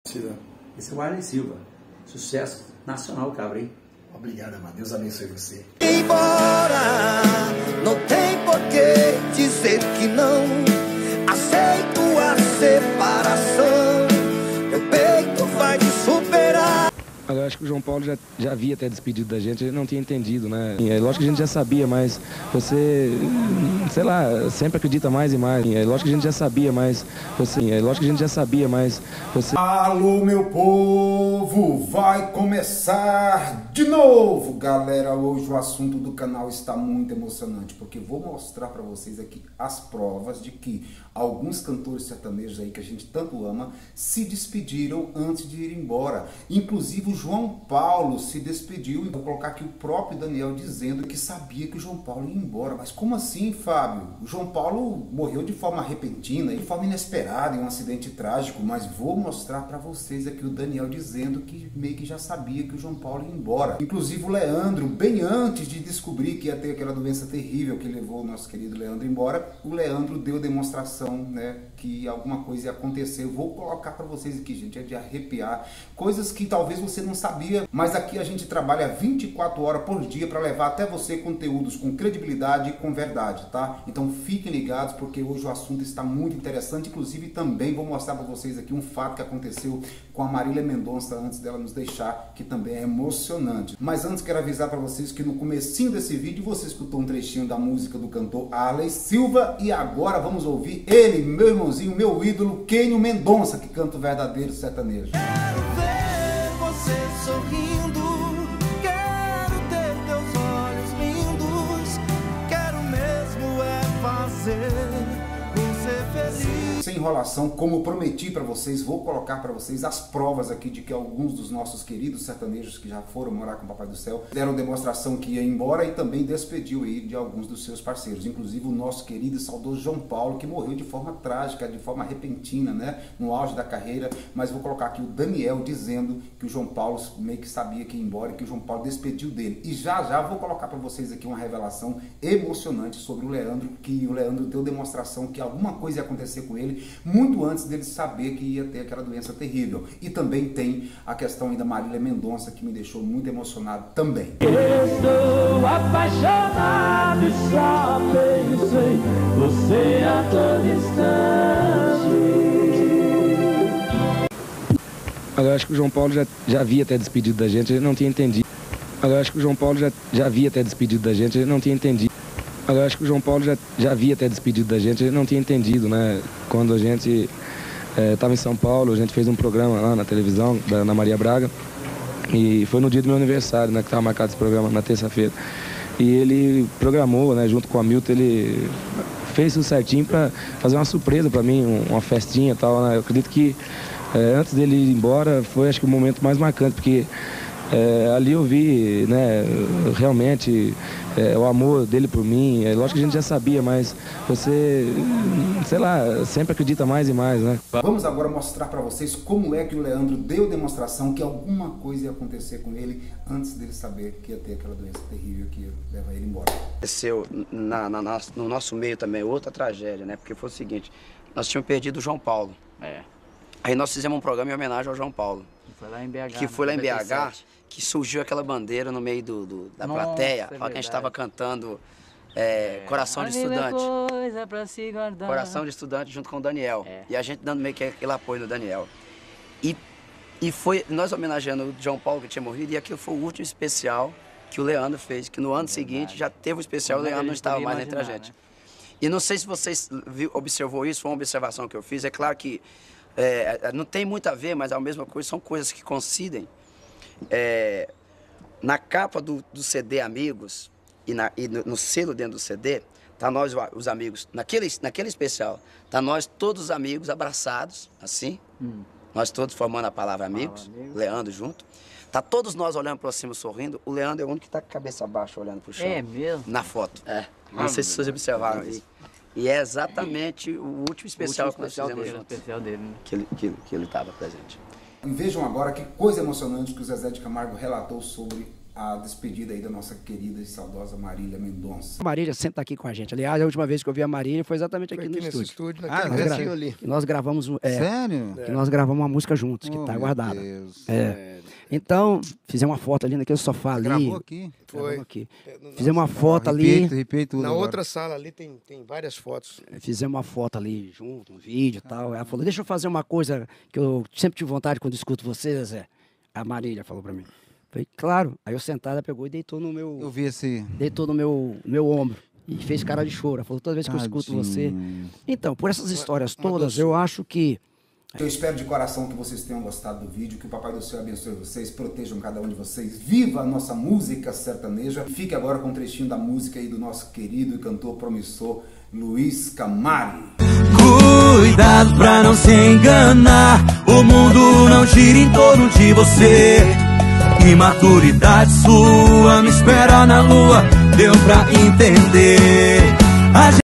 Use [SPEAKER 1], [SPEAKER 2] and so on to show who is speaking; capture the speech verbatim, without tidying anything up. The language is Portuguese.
[SPEAKER 1] Silva. Esse é o Arlen Silva. Sucesso nacional, cabra, hein?
[SPEAKER 2] Obrigado, amado. Deus abençoe você.
[SPEAKER 3] Embora, não tem por que dizer que não. Aceito a separação. Meu peito vai te superar.
[SPEAKER 4] Eu acho que o João Paulo já, já havia até despedido da gente, ele não tinha entendido, né? É lógico que a gente já sabia, mas você, sei lá, sempre acredita mais e mais. É lógico que a gente já sabia, mas você, é lógico que a gente já sabia, mas você...
[SPEAKER 2] Alô, meu povo! Vai começar de novo, galera! Hoje o assunto do canal está muito emocionante, porque vou mostrar para vocês aqui as provas de que alguns cantores sertanejos aí que a gente tanto ama se despediram antes de ir embora. Inclusive o João Paulo se despediu, e vou colocar aqui o próprio Daniel dizendo que sabia que o João Paulo ia embora. Mas como assim, Fábio? O João Paulo morreu de forma repentina, de forma inesperada, em um acidente trágico, mas vou mostrar para vocês aqui o Daniel dizendo que meio que já sabia que o João Paulo ia embora. Inclusive o Leandro, bem antes de descobrir que ia ter aquela doença terrível que levou o nosso querido Leandro embora, o Leandro deu demonstração, né, que alguma coisa ia acontecer. Eu vou colocar para vocês aqui, gente, é de arrepiar. Coisas que talvez você não sabia, mas aqui a gente trabalha vinte e quatro horas por dia para levar até você conteúdos com credibilidade e com verdade, tá? Então fiquem ligados, porque hoje o assunto está muito interessante. Inclusive também vou mostrar para vocês aqui um fato que aconteceu com a Marília Mendonça antes dela nos deixar, que também é emocionante. Mas antes quero avisar para vocês que no comecinho desse vídeo você escutou um trechinho da música do cantor Arlen Silva, e agora vamos ouvir ele, meu irmãozinho, meu ídolo, Kenio Mendonça, que canta o verdadeiro sertanejo.
[SPEAKER 3] Quero ver você sorrindo. Quero ter teus olhos lindos. Quero mesmo é fazer você feliz.
[SPEAKER 2] Sem enrolação, como prometi para vocês, vou colocar para vocês as provas aqui de que alguns dos nossos queridos sertanejos que já foram morar com o Papai do Céu deram demonstração que ia embora e também despediu aí de alguns dos seus parceiros, inclusive o nosso querido e saudoso João Paulo, que morreu de forma trágica, de forma repentina, né, no auge da carreira. Mas vou colocar aqui o Daniel dizendo que o João Paulo meio que sabia que ia embora e que o João Paulo despediu dele. E já já vou colocar para vocês aqui uma revelação emocionante sobre o Leandro, que o Leandro deu demonstração que alguma coisa ia acontecer com ele muito antes dele saber que ia ter aquela doença terrível. E também tem a questão aí da Marília Mendonça, que me deixou muito emocionado também.
[SPEAKER 5] Estou apaixonado e só pensei você a todo instante.
[SPEAKER 4] Eu acho que o João Paulo já, já havia até despedido da gente, ele não tinha entendido. Eu acho que o João Paulo já, já havia até despedido da gente, ele não tinha entendido. Eu acho que o João Paulo já, já havia até despedido da gente, ele não tinha entendido, né? Quando a gente estava é, em São Paulo, a gente fez um programa lá na televisão, da Ana Maria Braga, e foi no dia do meu aniversário, né, que estava marcado esse programa, na terça-feira. E ele programou, né, junto com o Hamilton, ele fez tudo certinho para fazer uma surpresa para mim, uma festinha e tal, né? Eu acredito que é, antes dele ir embora foi, acho que, o momento mais marcante, porque É, ali eu vi, né, realmente é, o amor dele por mim. É lógico que a gente já sabia, mas você, sei lá, sempre acredita mais e mais, né?
[SPEAKER 2] Vamos agora mostrar para vocês como é que o Leandro deu demonstração que alguma coisa ia acontecer com ele antes dele saber que ia ter aquela doença terrível que ia levar ele embora.
[SPEAKER 6] Aconteceu na, na, na, no nosso meio também outra tragédia, né? Porque foi o seguinte, nós tínhamos perdido o João Paulo. É. Aí nós fizemos um programa em homenagem ao João Paulo.
[SPEAKER 7] Que foi lá em B H.
[SPEAKER 6] Que foi lá em B H, que surgiu aquela bandeira no meio do, do, da Nossa, plateia. É, a gente estava cantando é, é. Coração de Estudante.
[SPEAKER 7] Coisa pra se guardar.
[SPEAKER 6] Coração de Estudante junto com o Daniel. É. E a gente dando meio que aquele apoio no Daniel. E, e foi nós homenageando o João Paulo, que tinha morrido, e aquilo foi o último especial que o Leandro fez, que no ano é seguinte já teve o especial, o Leandro não estava mais imaginar, entre a gente. Né? E não sei se vocês viu, observou isso, foi uma observação que eu fiz. É claro que é, não tem muito a ver, mas é a mesma coisa, são coisas que coincidem. É, na capa do, do C D Amigos e, na, e no, no selo dentro do C D, tá nós, os amigos, naquele, naquele especial, tá nós todos os amigos abraçados, assim, hum. nós todos formando a palavra amigos, Fala, amigo. Leandro junto. Tá todos nós olhando para cima, sorrindo. O Leandro é o único que tá com a cabeça baixa olhando pro chão.
[SPEAKER 7] É mesmo?
[SPEAKER 6] Na foto. É. Não ah, sei se vocês observaram isso. E é exatamente o último especial, o último especial que nós fizemos
[SPEAKER 7] dele, especial dele, né?
[SPEAKER 6] que, ele, que, que ele estava presente.
[SPEAKER 2] E vejam agora que coisa emocionante que o Zezé de Camargo relatou sobre a despedida aí da nossa querida e saudosa Marília Mendonça.
[SPEAKER 8] A Marília sempre está aqui com a gente. Aliás, a última vez que eu vi a Marília foi exatamente aqui,
[SPEAKER 9] foi aqui
[SPEAKER 8] no
[SPEAKER 9] nesse
[SPEAKER 8] estúdio.
[SPEAKER 9] estúdio
[SPEAKER 2] Ah,
[SPEAKER 8] nós
[SPEAKER 2] é?
[SPEAKER 8] gra...
[SPEAKER 9] ali.
[SPEAKER 8] Que nós gravamos... É,
[SPEAKER 2] Sério?
[SPEAKER 8] que nós gravamos uma música juntos, que
[SPEAKER 2] Oh,
[SPEAKER 8] está
[SPEAKER 2] meu
[SPEAKER 8] guardada.
[SPEAKER 2] Deus.
[SPEAKER 8] É. Então, fizemos uma foto ali naquele sofá ali.
[SPEAKER 2] Gravou aqui?
[SPEAKER 8] Gravamos
[SPEAKER 9] Foi.
[SPEAKER 8] aqui.
[SPEAKER 9] É, no
[SPEAKER 8] Fizemos uma
[SPEAKER 9] nosso-
[SPEAKER 8] foto
[SPEAKER 2] Ah,
[SPEAKER 8] ali.
[SPEAKER 2] repito, repito tudo
[SPEAKER 9] Na
[SPEAKER 2] agora.
[SPEAKER 9] outra sala ali tem, tem várias fotos.
[SPEAKER 8] Fizemos uma foto ali junto, um vídeo e tal. Ela falou, deixa eu fazer uma coisa que eu sempre tive vontade quando escuto você, Zé. A Marília falou pra mim. Falei, claro. Aí eu sentada, pegou e deitou no meu...
[SPEAKER 2] Eu vi esse...
[SPEAKER 8] Deitou no meu, meu ombro. E fez cara de choro. Ela falou, toda vez que eu escuto você... Então, por essas histórias todas, eu acho que...
[SPEAKER 2] Eu espero de coração que vocês tenham gostado do vídeo, que o Papai do Céu abençoe vocês, protejam cada um de vocês, viva a nossa música sertaneja. Fique agora com um trechinho da música aí do nosso querido e cantor promissor, Luiz Camari.
[SPEAKER 3] Cuidado pra não se enganar, o mundo não gira em torno de você. Imaturidade sua, me espera na lua, deu pra entender. A